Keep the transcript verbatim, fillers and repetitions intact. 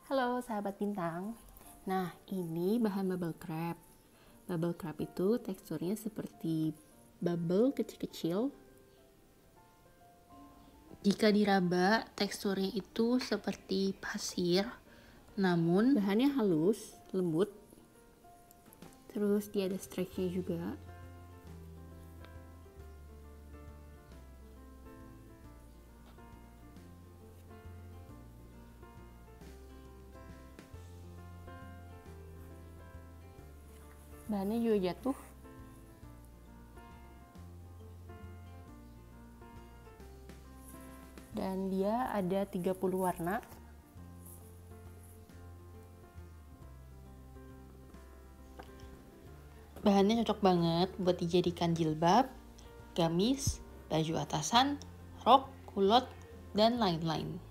Halo sahabat bintang. Nah, ini bahan bubble wrap. Bubble wrap itu teksturnya seperti bubble kecil-kecil. Jika diraba, teksturnya itu seperti pasir, namun bahannya halus, lembut. Terus dia ada stretchnya juga. Bahannya juga jatuh. Dan dia ada tiga puluh warna. Bahannya cocok banget buat dijadikan jilbab, gamis, baju atasan, rok, kulot, dan lain-lain.